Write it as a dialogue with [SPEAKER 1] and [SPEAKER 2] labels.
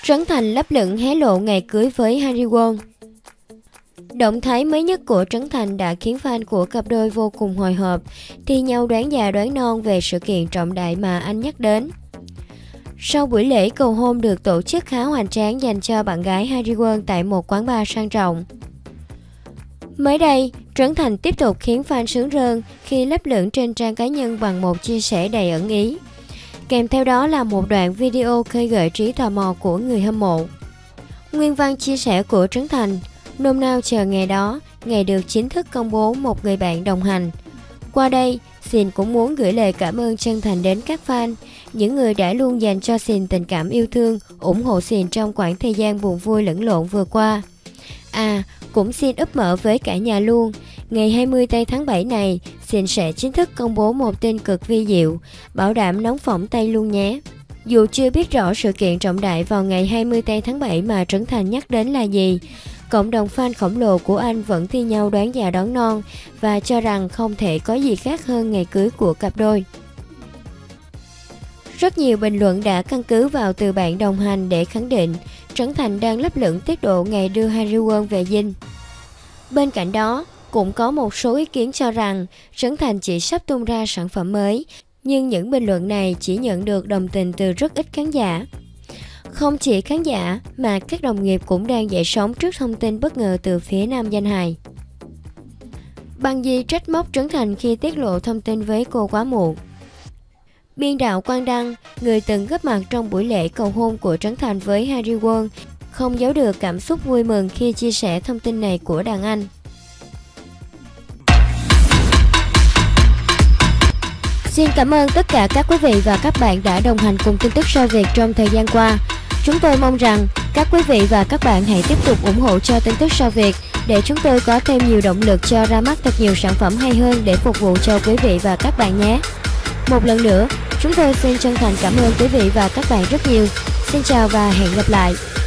[SPEAKER 1] Trấn Thành lấp lửng hé lộ ngày cưới với Harry Won. Động thái mới nhất của Trấn Thành đã khiến fan của cặp đôi vô cùng hồi hộp, thi nhau đoán già đoán non về sự kiện trọng đại mà anh nhắc đến. Sau buổi lễ cầu hôn được tổ chức khá hoành tráng dành cho bạn gái Harry Won tại một quán bar sang trọng. Mới đây, Trấn Thành tiếp tục khiến fan sướng rơn khi lấp lửng trên trang cá nhân bằng một chia sẻ đầy ẩn ý. Kèm theo đó là một đoạn video khơi gợi trí tò mò của người hâm mộ. Nguyên văn chia sẻ của Trấn Thành: nôn nao chờ ngày đó, ngày được chính thức công bố một người bạn đồng hành. Qua đây, Sìn cũng muốn gửi lời cảm ơn chân thành đến các fan, những người đã luôn dành cho Sìn tình cảm yêu thương, ủng hộ Sìn trong quãng thời gian buồn vui lẫn lộn vừa qua. Cũng xin úp mở với cả nhà luôn, ngày 20 tây tháng 7 này, Sìn sẽ chính thức công bố một tin cực vi diệu, bảo đảm nóng phỏng tay luôn nhé. Dù chưa biết rõ sự kiện trọng đại vào ngày 20 tây tháng 7 mà Trấn Thành nhắc đến là gì, cộng đồng fan khổng lồ của anh vẫn thi nhau đoán già đoán non và cho rằng không thể có gì khác hơn ngày cưới của cặp đôi. Rất nhiều bình luận đã căn cứ vào từ bạn đồng hành để khẳng định Trấn Thành đang lấp lửng tiết độ ngày đưa Harry Won về dinh. Bên cạnh đó, cũng có một số ý kiến cho rằng Trấn Thành chỉ sắp tung ra sản phẩm mới, nhưng những bình luận này chỉ nhận được đồng tình từ rất ít khán giả. Không chỉ khán giả mà các đồng nghiệp cũng đang dậy sóng trước thông tin bất ngờ từ phía nam danh hài. Băng Di trách móc Trấn Thành khi tiết lộ thông tin với cô quá muộn. Biên đạo Quang Đăng, người từng góp mặt trong buổi lễ cầu hôn của Trấn Thành với Harry Won, không giấu được cảm xúc vui mừng khi chia sẻ thông tin này của đàn anh. Xin cảm ơn tất cả các quý vị và các bạn đã đồng hành cùng tin tức sao Việt trong thời gian qua. Chúng tôi mong rằng các quý vị và các bạn hãy tiếp tục ủng hộ cho tin tức sao Việt để chúng tôi có thêm nhiều động lực cho ra mắt thật nhiều sản phẩm hay hơn để phục vụ cho quý vị và các bạn nhé. Một lần nữa, chúng tôi xin chân thành cảm ơn quý vị và các bạn rất nhiều. Xin chào và hẹn gặp lại.